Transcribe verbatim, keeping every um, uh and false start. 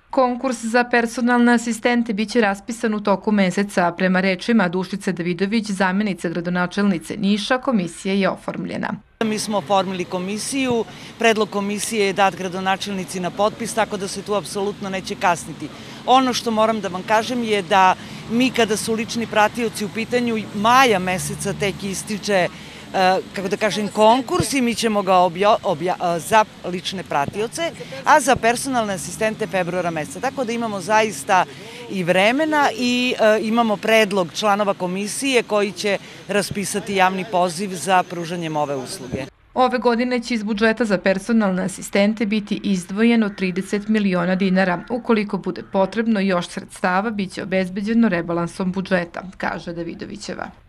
Konkurs za personalne asistente biće raspisan u toku meseca, a prema rečima Dušice Davidović, zamjenice gradonačelnice Niša, komisija je oformljena. Mi smo oformili komisiju, predlog komisije je dat gradonačelnici na potpis, tako da se tu apsolutno neće kasniti. Ono što moram da vam kažem je da mi kada su lični pratioci u pitanju, maja meseca tek ističe, kako da kažem, konkurs i mi ćemo ga za lične pratioce, a za personalne asistente februara meseca. Tako da imamo zaista i vremena i imamo predlog članova komisije koji će raspisati javni poziv za pružanjem ove usluge. Ove godine će iz budžeta za personalne asistente biti izdvojeno trideset miliona dinara. Ukoliko bude potrebno još sredstava, biće obezbeđeno rebalansom budžeta, kaže Davidovićeva.